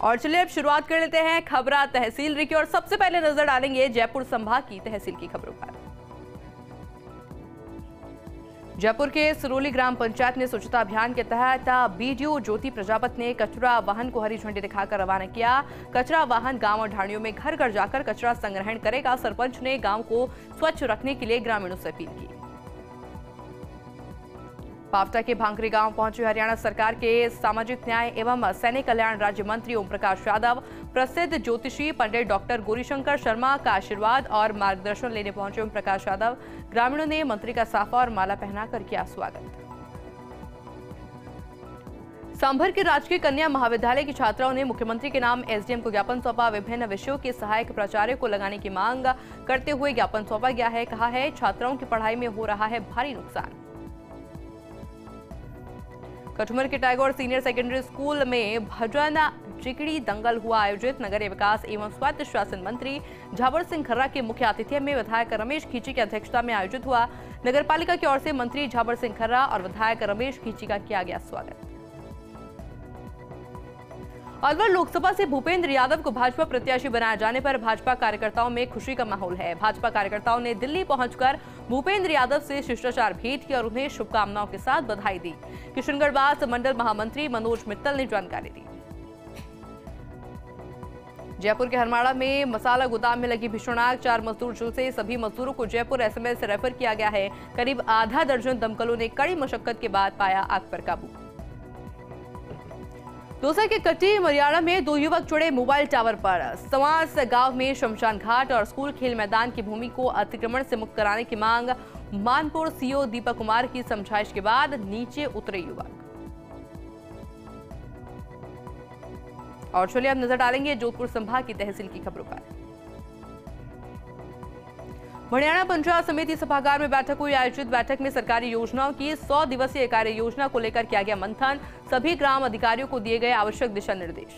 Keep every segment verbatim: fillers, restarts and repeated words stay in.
और चलिए अब शुरुआत कर लेते हैं खबरा तहसील की और सबसे पहले नजर डालेंगे जयपुर संभाग की तहसील की खबरों पर। जयपुर के सिरोली ग्राम पंचायत ने स्वच्छता अभियान के तहत बीडीओ ज्योति प्रजापत ने कचरा वाहन को हरी झंडी दिखाकर रवाना किया। कचरा वाहन गांव और ढाणियों में घर घर जाकर कचरा संग्रहण करेगा। सरपंच ने गांव को स्वच्छ रखने के लिए ग्रामीणों से अपील की। पावटा के भांकरी गांव पहुंचे हरियाणा सरकार के सामाजिक न्याय एवं सैनिक कल्याण राज्य मंत्री ओम प्रकाश यादव। प्रसिद्ध ज्योतिषी पंडित डॉक्टर गौरीशंकर शर्मा का आशीर्वाद और मार्गदर्शन लेने पहुंचे ओम प्रकाश यादव। ग्रामीणों ने मंत्री का साफा और माला पहनाकर किया स्वागत। सांभर के राजकीय कन्या महाविद्यालय की छात्राओं ने मुख्यमंत्री के नाम एसडीएम को ज्ञापन सौंपा। विभिन्न विषयों के सहायक प्राचार्य को लगाने की मांग करते हुए ज्ञापन सौंपा गया है। कहा है छात्राओं की पढ़ाई में हो रहा है भारी नुकसान। कठुमर के टैगोर सीनियर सेकेंडरी स्कूल में भजन चिकड़ी दंगल हुआ आयोजित। नगरीय विकास एवं स्वायत्त शासन मंत्री झावर सिंह खर्रा के मुख्य आतिथ्य में विधायक रमेश खींची की अध्यक्षता में आयोजित हुआ। नगरपालिका की ओर से मंत्री झावर सिंह खर्रा और विधायक रमेश खींची का किया गया स्वागत। अलवर लोकसभा से भूपेंद्र यादव को भाजपा प्रत्याशी बनाए जाने पर भाजपा कार्यकर्ताओं में खुशी का माहौल है। भाजपा कार्यकर्ताओं ने दिल्ली पहुंचकर भूपेंद्र यादव से शिष्टाचार भेंट की और उन्हें शुभकामनाओं के साथ बधाई दी। किशनगढ़वास मंडल महामंत्री मनोज मित्तल ने जानकारी दी। जयपुर के हरमाड़ा में मसाला गोदाम में लगी भीषण आग, चार मजदूर झुलसे। सभी मजदूरों को जयपुर एसएमएस रेफर किया गया है। करीब आधा दर्जन दमकलों ने कड़ी मशक्कत के बाद पाया आग पर काबू। दौसा के कट्टी मरियाड़ा में दो युवक चढ़े मोबाइल टावर पर। समास गांव में शमशान घाट और स्कूल खेल मैदान की भूमि को अतिक्रमण से मुक्त कराने की मांग। मानपुर सीओ दीपक कुमार की समझाइश के बाद नीचे उतरे युवक। और चलिए अब नजर डालेंगे जोधपुर संभाग की तहसील की खबरों पर। हरियाणा पंचायत समिति सभागार में बैठक हुई। आयोजित बैठक में सरकारी योजनाओं की सौ दिवसीय कार्य योजना को लेकर किया गया मंथन। सभी ग्राम अधिकारियों को दिए गए आवश्यक दिशा निर्देश।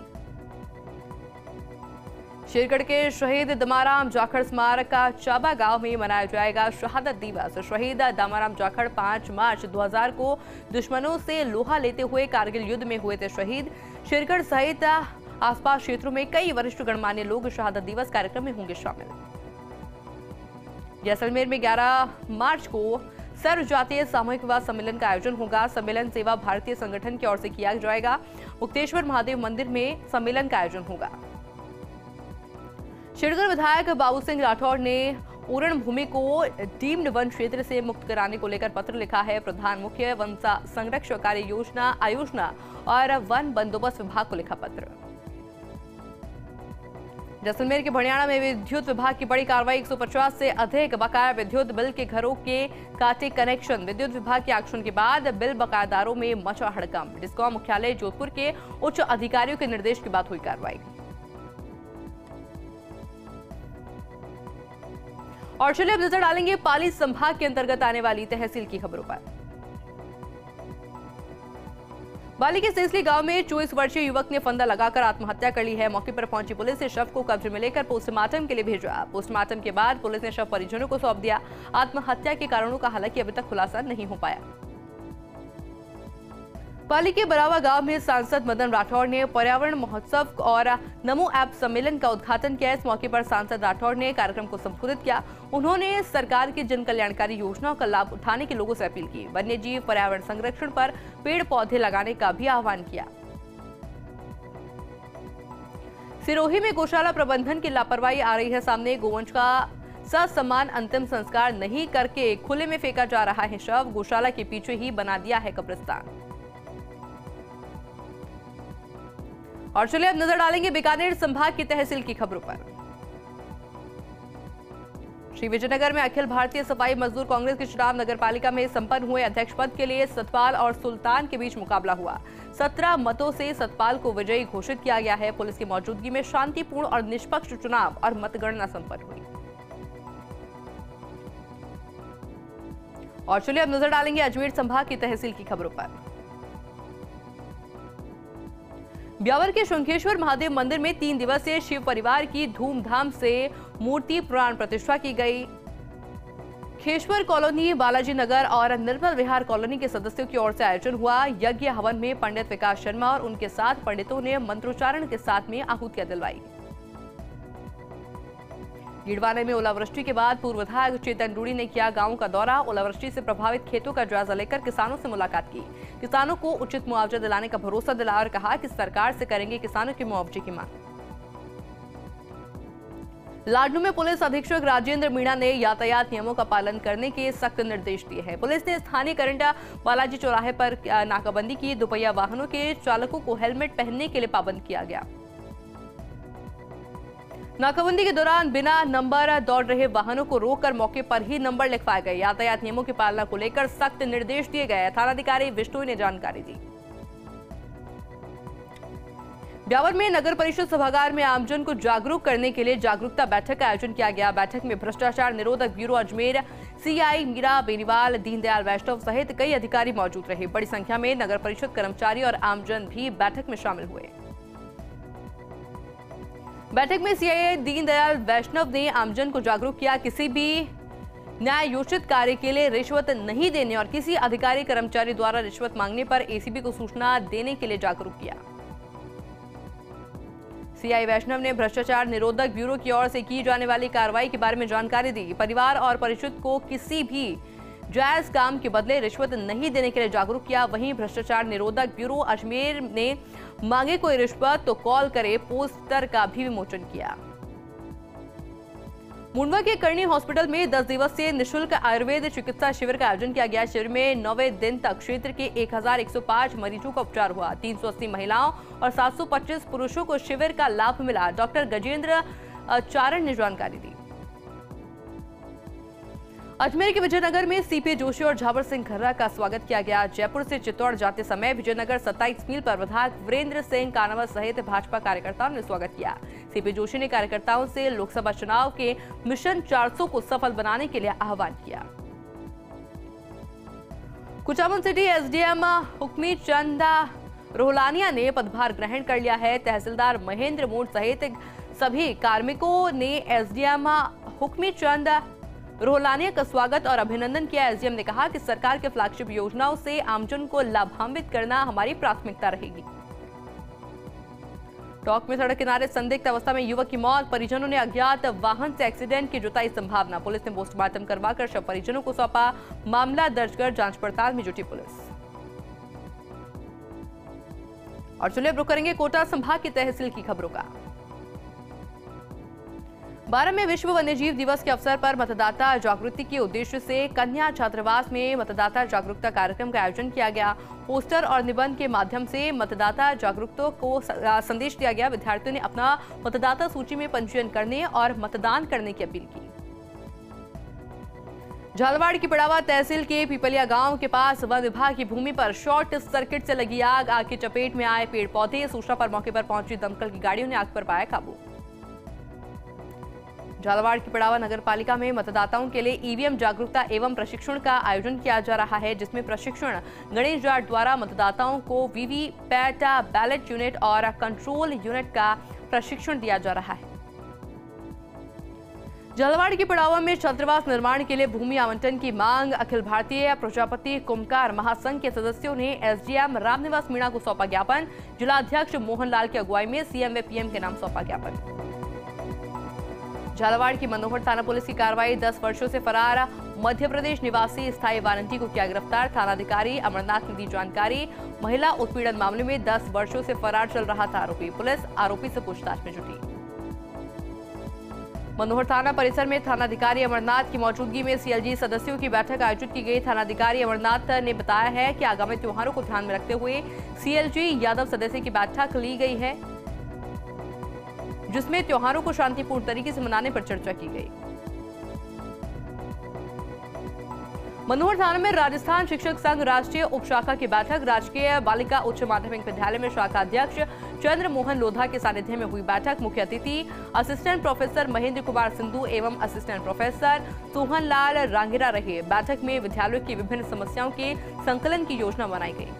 शेरगढ़ के शहीद दमाराम जाखड़ स्मारक का चाबा गांव में मनाया जाएगा शहादत दिवस। शहीद दमाराम जाखड़ पांच मार्च दो हज़ार को दुश्मनों से लोहा लेते हुए कारगिल युद्ध में हुए थे शहीद। शेरगढ़ सहित आसपास क्षेत्रों में कई वरिष्ठ गणमान्य लोग शहादत दिवस कार्यक्रम में होंगे शामिल। जैसलमेर में ग्यारह मार्च को सर्व जातीय सामूहिक विवाह सम्मेलन का आयोजन होगा। सम्मेलन सेवा भारतीय संगठन की ओर से किया जाएगा। मुक्तेश्वर महादेव मंदिर में सम्मेलन का आयोजन होगा। शेरगढ़ विधायक बाबू सिंह राठौर ने उरण भूमि को डीम्ड वन क्षेत्र से मुक्त कराने को लेकर पत्र लिखा है। प्रधान मुख्य वन संरक्षक कार्य योजना आयोजना और वन बंदोबस्त विभाग को लिखा पत्र। जैसलमेर के भड़ियाणा में विद्युत विभाग की बड़ी कार्रवाई। एक सौ पचास से अधिक बकाया विद्युत बिल के घरों के काटे कनेक्शन। विद्युत विभाग के एक्शन के बाद बिल बकायादारों में मचा हड़कंप। डिस्कॉम मुख्यालय जोधपुर के उच्च अधिकारियों के निर्देश के बाद हुई कार्रवाई। और चलिए अब नजर डालेंगे पाली संभाग के अंतर्गत आने वाली तहसील की खबरों पर। बाली के सेसली गांव में चौबीस वर्षीय युवक ने फंदा लगाकर आत्महत्या कर ली है। मौके पर पहुंची पुलिस ने शव को कब्जे में लेकर पोस्टमार्टम के लिए भेजा। पोस्टमार्टम के बाद पुलिस ने शव परिजनों को सौंप दिया। आत्महत्या के कारणों का हालांकि अभी तक खुलासा नहीं हो पाया। पाली के बरावा गांव में सांसद मदन राठौर ने पर्यावरण महोत्सव और नमो ऐप सम्मेलन का उद्घाटन किया। इस मौके पर सांसद राठौर ने कार्यक्रम को संबोधित किया। उन्होंने सरकार की जन कल्याणकारी योजनाओं का लाभ उठाने के लोगों से अपील की। वन्य जीव पर्यावरण संरक्षण पर पेड़ पौधे लगाने का भी आह्वान किया। सिरोही में गौशाला प्रबंधन की लापरवाही आ रही है सामने। गोवंश का ससम्मान अंतिम संस्कार नहीं करके खुले में फेंका जा रहा है शव। गौशाला के पीछे ही बना दिया है कब्रिस्तान। और चलिए अब नजर डालेंगे बीकानेर संभाग की तहसील की खबरों पर। श्री विजयनगर में अखिल भारतीय सफाई मजदूर कांग्रेस के चुनाव नगरपालिका में संपन्न हुए। अध्यक्ष पद के लिए सतपाल और सुल्तान के बीच मुकाबला हुआ। सत्रह मतों से सतपाल को विजयी घोषित किया गया है। पुलिस की मौजूदगी में शांतिपूर्ण और निष्पक्ष चुनाव और मतगणना संपन्न हुई। और चलिए अब नजर डालेंगे अजमेर संभाग की तहसील की खबरों पर। ब्यावर के शंखेश्वर महादेव मंदिर में तीन दिवसीय शिव परिवार की धूमधाम से मूर्ति प्राण प्रतिष्ठा की गई। खेश्वर कॉलोनी, बालाजी नगर और निर्मल विहार कॉलोनी के सदस्यों की ओर से आयोजन हुआ यज्ञ हवन में पंडित विकास शर्मा और उनके साथ पंडितों ने मंत्रोच्चारण के साथ में आहुतियां दिलवाई। गिड़वाने में ओलावृष्टि के बाद पूर्व विधायक चेतन डूडी ने किया गांव का दौरा। ओलावृष्टि से प्रभावित खेतों का जायजा लेकर किसानों से मुलाकात की। किसानों को उचित मुआवजा दिलाने का भरोसा दिलाया और कहा कि सरकार से करेंगे किसानों के मुआवजे की मांग। लाडनू में पुलिस अधीक्षक राजेंद्र मीणा ने यातायात नियमों का पालन करने के सख्त निर्देश दिए हैं। पुलिस ने स्थानीय करंडा बालाजी चौराहे पर नाकाबंदी की। दोपहिया वाहनों के चालकों को हेलमेट पहनने के लिए पाबंद किया गया। नाकाबंदी के दौरान बिना नंबर दौड़ रहे वाहनों को रोककर मौके पर ही नंबर लिखवाए गए। यातायात नियमों की पालना को लेकर सख्त निर्देश दिए गए। थानाधिकारी विष्णु ने जानकारी दी। ब्यावर में नगर परिषद सभागार में आमजन को जागरूक करने के लिए जागरूकता बैठक का आयोजन किया गया। बैठक में भ्रष्टाचार निरोधक ब्यूरो अजमेर, सीआई मीरा बेनीवाल, दीनदयाल वैष्णव सहित कई अधिकारी मौजूद रहे। बड़ी संख्या में नगर परिषद कर्मचारी और आमजन भी बैठक में शामिल हुए। बैठक में सीआई दीनदयाल वैष्णव ने आमजन को जागरूक किया। किसी भी न्यायोचित कार्य के लिए रिश्वत नहीं देने और किसी अधिकारी कर्मचारी द्वारा रिश्वत मांगने पर एसीबी को सूचना देने के लिए जागरूक किया। सीआई वैष्णव ने भ्रष्टाचार निरोधक ब्यूरो की ओर से की जाने वाली कार्रवाई के बारे में जानकारी दी। परिवार और परिषद को किसी भी जायज काम के बदले रिश्वत नहीं देने के लिए जागरूक किया। वहीं भ्रष्टाचार निरोधक ब्यूरो अजमेर ने मांगे कोई रिश्वत तो कॉल करे पोस्टर का भी विमोचन किया। मुंडवा के करनी हॉस्पिटल में दस दिवसीय निःशुल्क आयुर्वेद चिकित्सा शिविर का आयोजन किया गया। शिविर में नौवे दिन तक क्षेत्र के एक हजार एक सौ पाँच मरीजों का उपचार हुआ। तीन सौ अस्सी महिलाओं और सात सौ पच्चीस पुरुषों को शिविर का लाभ मिला। डॉक्टर गजेंद्र चारण ने जानकारी दी। अजमेर के विजयनगर में सीपी जोशी और झावर सिंह खर्रा का स्वागत किया गया। जयपुर से चित्तौड़ जाते समय विजयनगर सत्ताईस मील पर विधायक वीरेंद्र सिंह कानावत सहित भाजपा कार्यकर्ताओं ने स्वागत किया। सीपी जोशी ने कार्यकर्ताओं से लोकसभा चुनाव के मिशन चार सौ को सफल बनाने के लिए आह्वान किया। कुचामन सिटी एसडीएम हुक्मी चंद रोहलानिया ने पदभार ग्रहण कर लिया है। तहसीलदार महेंद्र मोड़ सहित सभी कार्मिकों ने एसडीएम हुक्मी चंद रोहलानिया का स्वागत और अभिनंदन किया। एसडीएम ने कहा कि सरकार के फ्लैगशिप योजनाओं से आमजन को लाभान्वित करना हमारी प्राथमिकता रहेगी। टॉक में सड़क किनारे संदिग्ध अवस्था में युवक की मौत। परिजनों ने अज्ञात वाहन से एक्सीडेंट की जताई संभावना। पुलिस ने पोस्टमार्टम करवाकर शव परिजनों को सौंपा। मामला दर्ज कर जांच पड़ताल में जुटी पुलिस। और चलिए रुक करेंगे कोटा संभाग की तहसील की खबरों का। बारह में विश्व वन्यजीव दिवस के अवसर पर मतदाता जागृति के उद्देश्य से कन्या छात्रावास में मतदाता जागरूकता कार्यक्रम का आयोजन किया गया। पोस्टर और निबंध के माध्यम से मतदाता जागरूकता को संदेश दिया गया। विद्यार्थियों ने अपना मतदाता सूची में पंजीयन करने और मतदान करने की अपील की। झालवाड़ की पिड़ावा तहसील के पिपलिया गांव के पास वन विभाग की भूमि पर शॉर्ट सर्किट से लगी आग। आग की चपेट में आए पेड़ पौधे। सूचना पर मौके पर पहुंची दमकल की गाड़ियों ने आग पर पाया काबू। झालावाड़ की पिड़ावा नगर पालिका में मतदाताओं के लिए ईवीएम जागरूकता एवं प्रशिक्षण का आयोजन किया जा रहा है, जिसमें प्रशिक्षण गणेश जाट द्वारा मतदाताओं को वीवीपैट, बैलेट यूनिट और कंट्रोल यूनिट का प्रशिक्षण दिया जा रहा है। झालावाड़ की पिड़ावा में छात्रावास निर्माण के लिए भूमि आवंटन की मांग अखिल भारतीय प्रजापति कुंभकार महासंघ के सदस्यों ने एसडीएम रामनिवास मीणा को सौंपा ज्ञापन। जिलाध्यक्ष मोहनलाल की अगुवाई में सीएम व पीएम के नाम सौंपा ज्ञापन। झालावाड़ की मनोहर थाना पुलिस की कार्रवाई। दस वर्षों से फरार मध्य प्रदेश निवासी स्थायी वारंटी को किया गिरफ्तार। थानाधिकारी अमरनाथ ने दी जानकारी। महिला उत्पीड़न मामले में दस वर्षों से फरार चल रहा था आरोपी। पुलिस आरोपी से पूछताछ में जुटी। मनोहर थाना परिसर में थानाधिकारी अमरनाथ की मौजूदगी में सीएलजी सदस्यों की बैठक आयोजित की गई। थानाधिकारी अमरनाथ ने बताया है कि आगामी त्योहारों को ध्यान में रखते हुए सीएलजी यादव सदस्य की बैठक ली गई है, जिसमें त्योहारों को शांतिपूर्ण तरीके से मनाने पर चर्चा की गई। मनोहर थाना में राजस्थान शिक्षक संघ राष्ट्रीय उप शाखा की बैठक। राजकीय बालिका उच्च माध्यमिक विद्यालय में शाखा अध्यक्ष चंद्र मोहन लोधा के सानिध्य में हुई बैठक। मुख्य अतिथि असिस्टेंट प्रोफेसर महेंद्र कुमार सिंधु एवं असिस्टेंट प्रोफेसर सोहन लाल रांगेरा रहे। बैठक में विद्यालयों की विभिन्न समस्याओं के संकलन की योजना बनाई गई।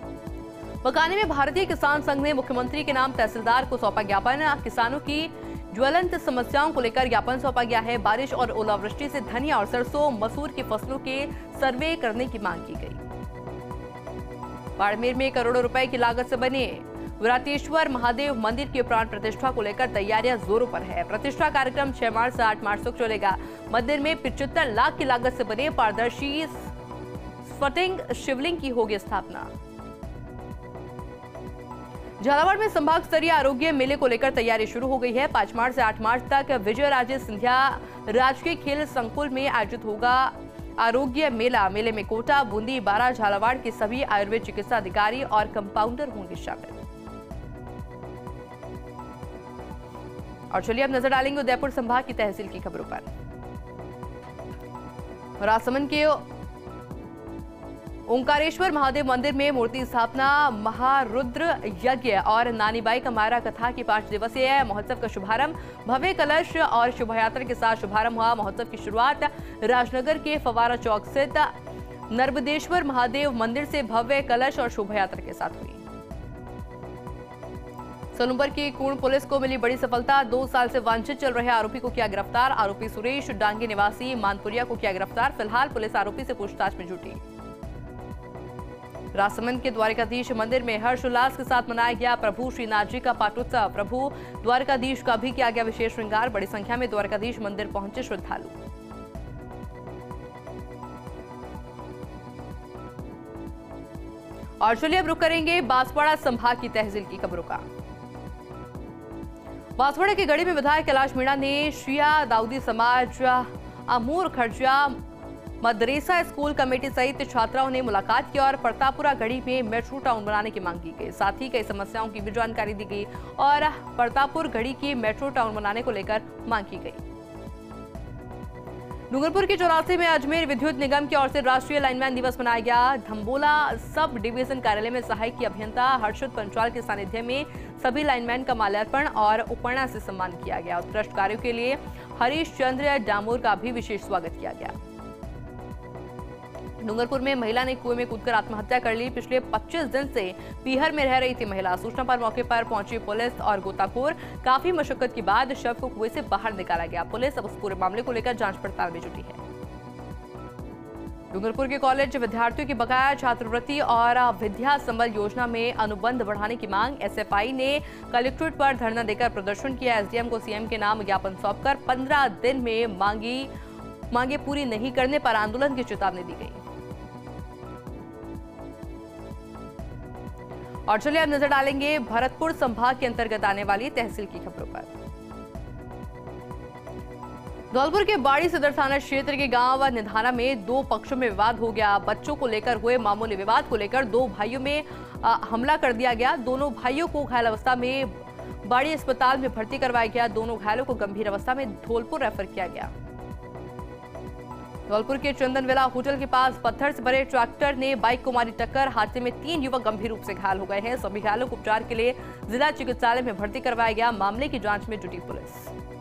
बकाने में भारतीय किसान संघ ने मुख्यमंत्री के नाम तहसीलदार को सौंपा ज्ञापन। किसानों की ज्वलंत समस्याओं को लेकर ज्ञापन सौंपा गया है। बारिश और ओलावृष्टि से धनिया और सरसों, मसूर की फसलों के सर्वे करने की मांग की गई। बाड़मेर में करोड़ों रुपए की लागत से बने विराटेश्वर महादेव मंदिर की प्राण प्रतिष्ठा को लेकर तैयारियां जोरों पर है। प्रतिष्ठा कार्यक्रम छह मार्च से आठ मार्च तक चलेगा। मंदिर में पिचहत्तर लाख की लागत से बने पारदर्शी स्फटिक शिवलिंग की होगी स्थापना। झालावाड़ में संभाग स्तरीय आरोग्य मेले को लेकर तैयारी शुरू हो गई है। पांच मार्च से आठ मार्च तक विजय राजे सिंधिया राजकीय खेल संकुल में आयोजित होगा आरोग्य मेला। मेले में कोटा, बूंदी, बारा, झालावाड़ के सभी आयुर्वेद चिकित्सा अधिकारी और कंपाउंडर होंगे शामिल। और चलिए अब नजर डालेंगे उदयपुर संभाग की तहसील की खबरों पर। राजसमंद के ओंकारेश्वर महादेव मंदिर में मूर्ति स्थापना, महारुद्र यज्ञ और नानीबाई का मायरा कथा की पांच दिवसीय महोत्सव का शुभारंभ। भव्य कलश और शोभायात्रा के साथ शुभारंभ हुआ। महोत्सव की शुरुआत राजनगर के फवारा चौक स्थित नर्मदेश्वर महादेव मंदिर से भव्य कलश और शोभायात्रा के साथ हुई। सोनभद्र की कुर्ण पुलिस को मिली बड़ी सफलता। दो साल से वांछित चल रहे आरोपी को किया गिरफ्तार। आरोपी सुरेश डांगी निवासी मानपुरिया को किया गिरफ्तार। फिलहाल पुलिस आरोपी से पूछताछ में जुटी। राजसमंद के द्वारकाधीश मंदिर में हर्षोल्लास के साथ मनाया गया प्रभु श्रीनाथ जी का पाटोत्सव। प्रभु द्वारकाधीश का भी किया गया विशेष श्रृंगार। बड़ी संख्या में द्वारकाधीश मंदिर पहुंचे श्रद्धालु। और चलिए अब रुक करेंगे बांसवाड़ा संभाग की तहसील की खबरों का। बांसवाड़ा के गढ़ी में विधायक कैलाश मीणा ने शिया दाऊदी समाज अमूर खर्जा मदरेसा स्कूल कमेटी सहित छात्राओं ने मुलाकात की और परतापुरा गढ़ी में मेट्रो टाउन बनाने की मांग की गई। साथ ही कई समस्याओं की भी जानकारी दी गई और परतापुर गढ़ी की मेट्रो टाउन बनाने को लेकर मांग की गई। डूंगरपुर के चौरासी में अजमेर विद्युत निगम की ओर से राष्ट्रीय लाइनमैन दिवस मनाया गया। धम्बोला सब डिवीजन कार्यालय में सहायक अभियंता हर्षद पंचाल के सानिध्य में सभी लाइनमैन का माल्यार्पण और उपरणा से सम्मान किया गया। उत्कृष्ट कार्यों के लिए हरीश चंद्र डामोर का भी विशेष स्वागत किया गया। डूंगरपुर में महिला ने कुएं में कूदकर आत्महत्या कर ली। पिछले पच्चीस दिन से पीहर में रह रही थी महिला। सूचना पर मौके पर पहुंची पुलिस और गोताखोर। काफी मशक्कत के बाद शव को कुएं से बाहर निकाला गया। पुलिस अब उस पूरे मामले को लेकर जांच पड़ताल में जुटी है। डूंगरपुर के कॉलेज विद्यार्थियों की बकाया छात्रवृत्ति और विद्या संबल योजना में अनुबंध बढ़ाने की मांग। एसएफआई ने कलेक्ट्रेट पर धरना देकर प्रदर्शन किया। एसडीएम को सीएम के नाम ज्ञापन सौंपकर पंद्रह दिन में मांगी मांगे पूरी नहीं करने पर आंदोलन की चेतावनी दी गई। और चलिए अब नजर डालेंगे भरतपुर संभाग के अंतर्गत आने वाली तहसील की खबरों पर। धौलपुर के बाड़ी सदर थाना क्षेत्र के गांव निधाना में दो पक्षों में विवाद हो गया। बच्चों को लेकर हुए मामूली विवाद को लेकर दो भाइयों में आ, हमला कर दिया गया। दोनों भाइयों को घायल अवस्था में बाड़ी अस्पताल में भर्ती करवाया गया। दोनों घायलों को गंभीर अवस्था में धौलपुर रेफर किया गया। धौलपुर के चंदनवेला होटल के पास पत्थर से भरे ट्रैक्टर ने बाइक को मारी टक्कर। हादसे में तीन युवक गंभीर रूप से घायल हो गए हैं। सभी घायलों को उपचार के लिए जिला चिकित्सालय में भर्ती करवाया गया। मामले की जांच में जुटी पुलिस।